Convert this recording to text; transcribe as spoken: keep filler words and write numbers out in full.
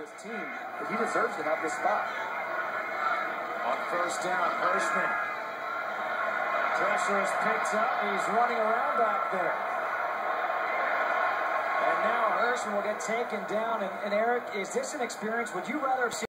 this team, but he deserves to have this spot. On first down, Hirschman. Pressure is picked up. He's running around back there. And now Hirschman will get taken down. And, and Eric, is this an experience? Would you rather have seen